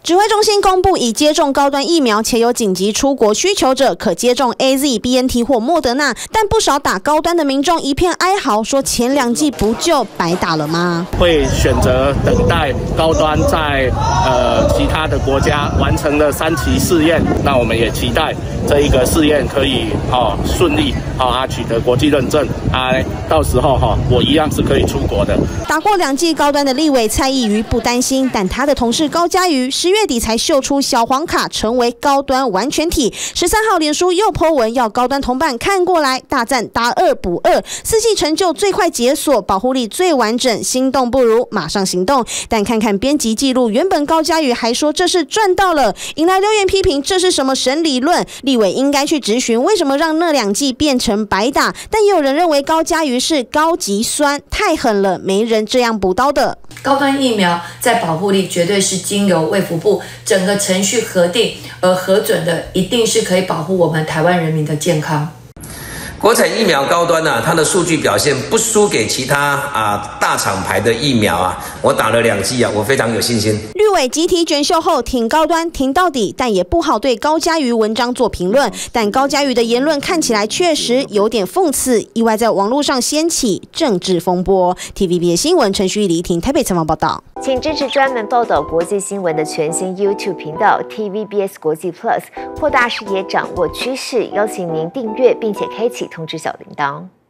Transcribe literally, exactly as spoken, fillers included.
指挥中心公布，已接种高端疫苗且有紧急出国需求者，可接种 A Z、B N T 或莫德纳。但不少打高端的民众一片哀嚎，说前两剂不就白打了吗？会选择等待高端在呃其他的国家完成了三期试验，那我们也期待这一个试验可以哦顺利好、哦、啊取得国际认证啊，到时候哈、哦、我一样是可以出国的。打过两剂高端的立委蔡易余不担心，但他的同事高嘉瑜十月底才秀出小黄卡，成为高端完全体。十三号脸书又 po 文要高端同伴看过来，大赞打二补二，四剂成就最快解锁，保护力最完整，心动不如马上行动。但看看编辑记录，原本高嘉瑜还说这是赚到了，引来留言批评这是什么神理论？立委应该去质询为什么让那两剂变成白打，但也有人认为高嘉瑜是高级酸，太狠了，没人这样补刀的。 高端疫苗在保护力绝对是经由卫福部整个程序核定而核准的，一定是可以保护我们台湾人民的健康。 国产疫苗高端呢、啊，它的数据表现不输给其他啊大厂牌的疫苗啊，我打了两剂啊，我非常有信心。 绿委集体卷秀后挺高端挺到底，但也不好对高嘉瑜文章做评论。但高嘉瑜的言论看起来确实有点讽刺，意外在网络上掀起政治风波。T V B S 新闻陈旭黎婷台北采访报道。 请支持专门报道国际新闻的全新 YouTube 频道 T V B S 国际 Plus， 扩大视野，掌握趋势。邀请您订阅并且开启通知小铃铛。